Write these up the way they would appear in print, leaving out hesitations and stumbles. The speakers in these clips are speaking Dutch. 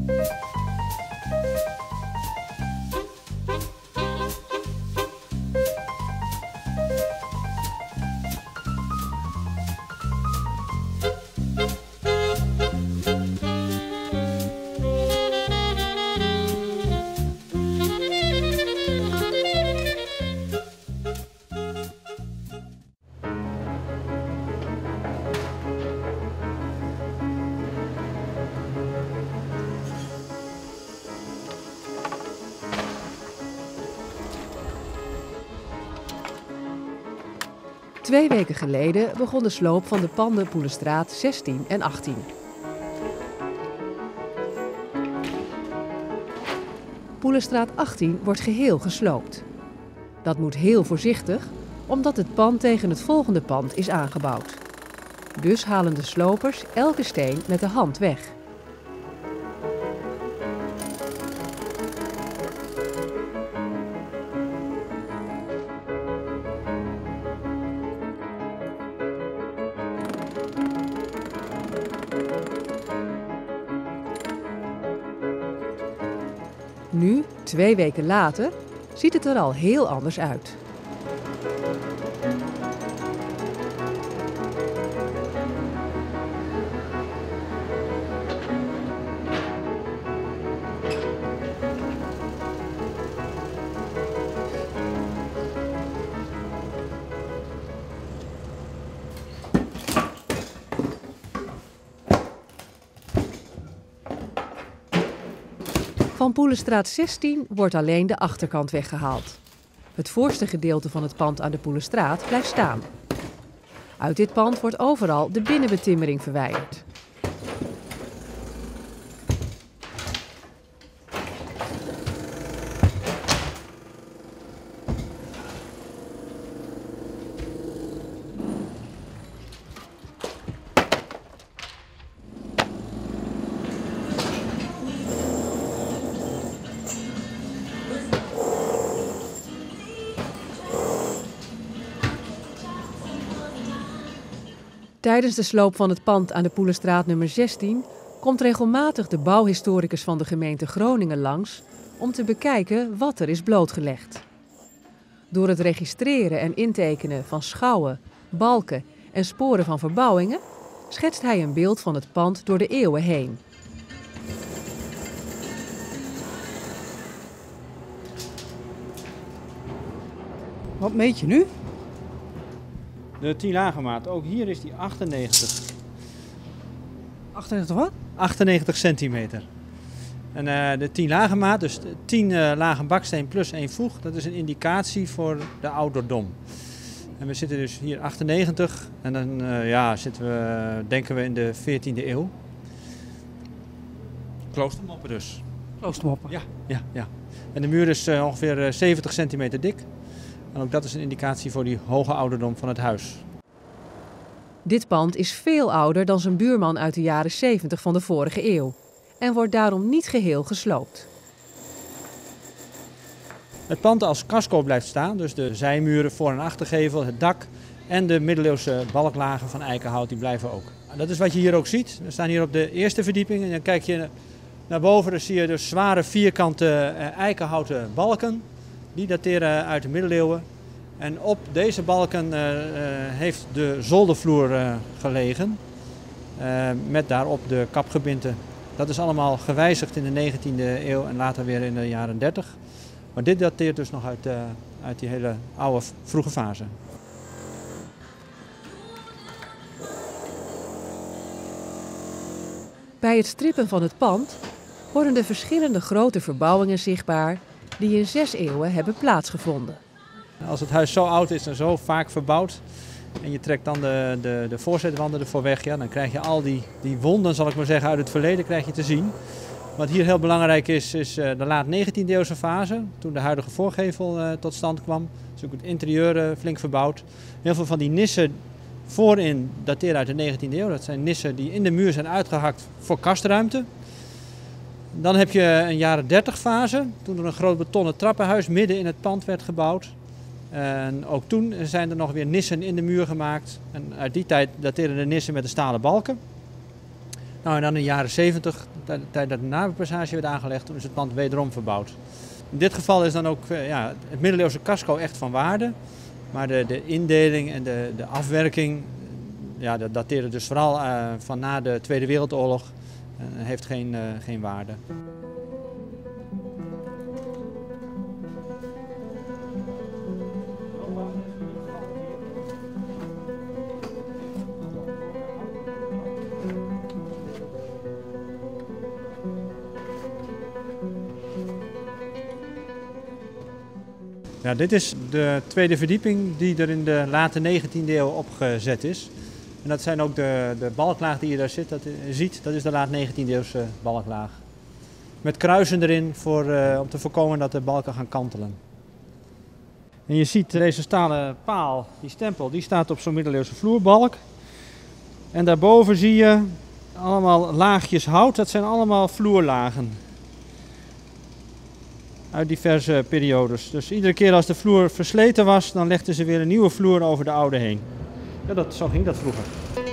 Twee weken geleden begon de sloop van de panden Poelestraat 16 en 18. Poelestraat 18 wordt geheel gesloopt. Dat moet heel voorzichtig, omdat het pand tegen het volgende pand is aangebouwd. Dus halen de slopers elke steen met de hand weg. Nu, 2 weken later, ziet het er al heel anders uit. Van Poelestraat 16 wordt alleen de achterkant weggehaald. Het voorste gedeelte van het pand aan de Poelestraat blijft staan. Uit dit pand wordt overal de binnenbetimmering verwijderd. Tijdens de sloop van het pand aan de Poelestraat nummer 16 komt regelmatig de bouwhistoricus van de gemeente Groningen langs om te bekijken wat er is blootgelegd. Door het registreren en intekenen van schouwen, balken en sporen van verbouwingen schetst hij een beeld van het pand door de eeuwen heen. Wat meet je nu? De 10 lagenmaat, ook hier is die 98. 98 wat? 98 centimeter. En de 10 lagenmaat, dus 10 lagen baksteen plus 1 voeg, dat is een indicatie voor de ouderdom. En we zitten dus hier 98 en dan zitten we, denken we in de 14e eeuw. Kloostermoppen dus. Kloostermoppen? Ja. En de muur is ongeveer 70 centimeter dik. En ook dat is een indicatie voor die hoge ouderdom van het huis. Dit pand is veel ouder dan zijn buurman uit de jaren 70 van de vorige eeuw en wordt daarom niet geheel gesloopt. Het pand als casco blijft staan, dus de zijmuren, voor- en achtergevel, het dak en de middeleeuwse balklagen van eikenhout die blijven ook. Dat is wat je hier ook ziet. We staan hier op de eerste verdieping en dan kijk je naar boven, dan zie je dus zware vierkante eikenhouten balken. Die dateren uit de middeleeuwen. En op deze balken heeft de zoldervloer gelegen. Met daarop de kapgebinten. Dat is allemaal gewijzigd in de 19e eeuw en later weer in de jaren 30. Maar dit dateert dus nog uit die hele oude vroege fase. Bij het strippen van het pand worden de verschillende grote verbouwingen zichtbaar die in 6 eeuwen hebben plaatsgevonden. Als het huis zo oud is en zo vaak verbouwd en je trekt dan de voorzetwanden ervoor weg, ja, dan krijg je al die wonden, zal ik maar zeggen, uit het verleden krijg je te zien. Wat hier heel belangrijk is de laat 19e eeuwse fase, toen de huidige voorgevel tot stand kwam. Dus ook het interieur flink verbouwd. Heel veel van die nissen voorin dateren uit de 19e eeuw. Dat zijn nissen die in de muur zijn uitgehakt voor kastruimte. Dan heb je een jaren 30 fase, toen er een groot betonnen trappenhuis midden in het pand werd gebouwd. En ook toen zijn er nog weer nissen in de muur gemaakt. En uit die tijd dateren de nissen met de stalen balken. Nou, en dan in de jaren 70, tijd dat de naberpassage werd aangelegd, toen is het pand wederom verbouwd. In dit geval is dan ook het middeleeuwse casco echt van waarde. Maar de indeling en de afwerking, dat dateerde dus vooral van na de Tweede Wereldoorlog. Heeft geen waarde. Ja, dit is de tweede verdieping die er in de late 19e eeuw opgezet is. En dat zijn ook de balklaag die je daar ziet, dat is de laat 19e eeuwse balklaag. Met kruisen erin om te voorkomen dat de balken gaan kantelen. En je ziet deze stalen paal, die stempel, die staat op zo'n middeleeuwse vloerbalk. En daarboven zie je allemaal laagjes hout, dat zijn allemaal vloerlagen. Uit diverse periodes. Dus iedere keer als de vloer versleten was, dan legden ze weer een nieuwe vloer over de oude heen. Ja, zo ging dat vroeger.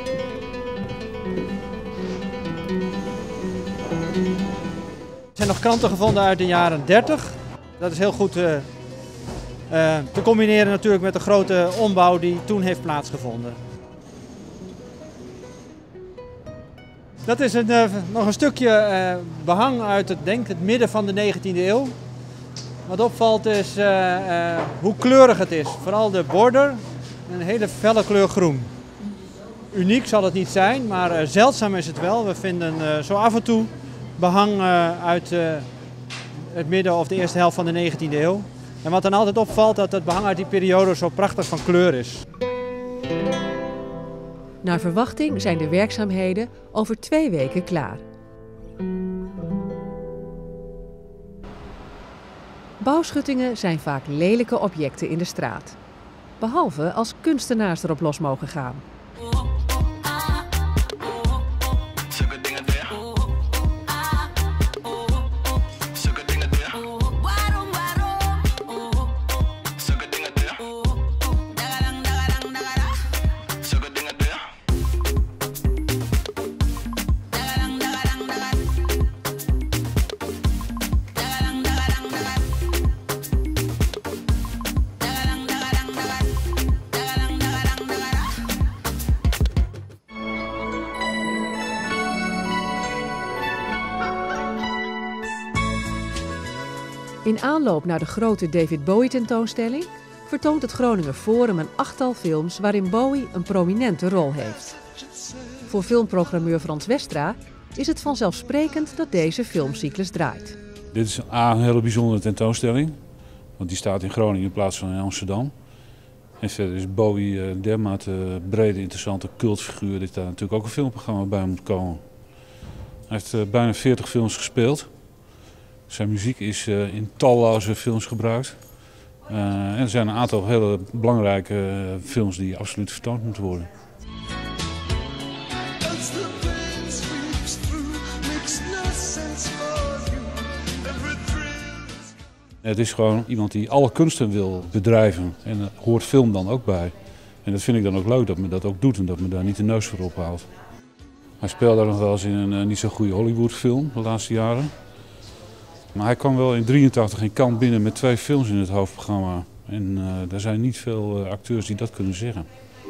Er zijn nog kranten gevonden uit de jaren 30. Dat is heel goed te combineren natuurlijk met de grote ombouw die toen heeft plaatsgevonden. Dat is nog een stukje behang uit het midden van de 19e eeuw. Wat opvalt is hoe kleurig het is. Vooral de border, een hele felle kleur groen. Uniek zal het niet zijn, maar zeldzaam is het wel. We vinden zo af en toe behang uit het midden of de eerste helft van de 19e eeuw. En wat dan altijd opvalt, dat het behang uit die periode zo prachtig van kleur is. Naar verwachting zijn de werkzaamheden over 2 weken klaar. Bouwschuttingen zijn vaak lelijke objecten in de straat. Behalve als kunstenaars erop los mogen gaan. In aanloop naar de grote David Bowie tentoonstelling vertoont het Groninger Forum een 8-tal films waarin Bowie een prominente rol heeft. Voor filmprogrammeur Frans Westra is het vanzelfsprekend dat deze filmcyclus draait. Dit is een hele bijzondere tentoonstelling, want die staat in Groningen in plaats van in Amsterdam. En verder is Bowie een dermate brede, interessante cultfiguur dat daar natuurlijk ook een filmprogramma bij moet komen. Hij heeft bijna 40 films gespeeld. Zijn muziek is in talloze films gebruikt. En er zijn een aantal hele belangrijke films die absoluut vertoond moeten worden. Het is gewoon iemand die alle kunsten wil bedrijven en daar hoort film dan ook bij. En dat vind ik dan ook leuk dat men dat ook doet en dat men daar niet de neus voor ophaalt. Hij speelde nog wel eens in een niet zo goede Hollywoodfilm de laatste jaren. Maar hij kwam wel in 1983 in Cannes binnen met 2 films in het hoofdprogramma. En er zijn niet veel acteurs die dat kunnen zeggen.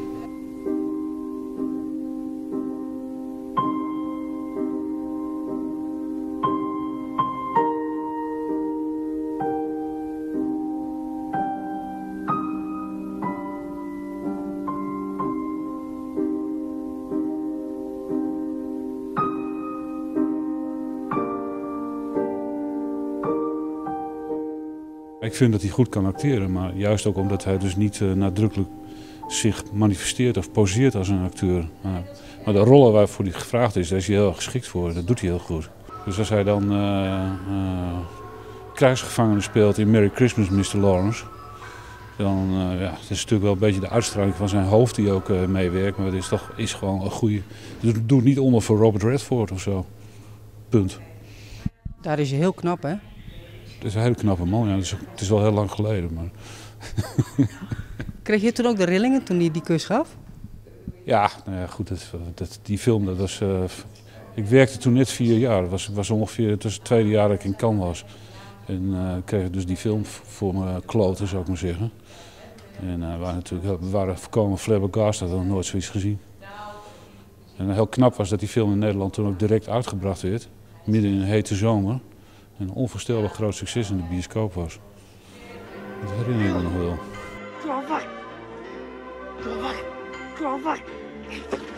Ik vind dat hij goed kan acteren, maar juist ook omdat hij dus niet nadrukkelijk zich manifesteert of poseert als een acteur. Maar de rollen waarvoor hij gevraagd is, daar is hij heel geschikt voor. Dat doet hij heel goed. Dus als hij dan krijgsgevangene speelt in Merry Christmas, Mr. Lawrence, dan het is natuurlijk wel een beetje de uitstraling van zijn hoofd die ook meewerkt. Maar het is gewoon een goede. Het doet niet onder voor Robert Redford of zo. Punt. Daar is je heel knap, hè? Het is een hele knappe man, ja. Het is wel heel lang geleden. Maar... Kreeg je toen ook de rillingen toen hij die kus gaf? Ja, nou ja, goed. Die film, dat was Ik werkte toen net 4 jaar. Het was ongeveer tussen het tweede jaar dat ik in Cannes was. En ik kreeg dus die film voor me kloten, zou ik maar zeggen. En we waren volkomen flabbergasted, hadden nog nooit zoiets gezien. En heel knap was dat die film in Nederland toen ook direct uitgebracht werd. Midden in een hete zomer. En een onvoorstelbaar groot succes in de bioscoop was. Dat herinner ik me nog wel. Kom op, kom op.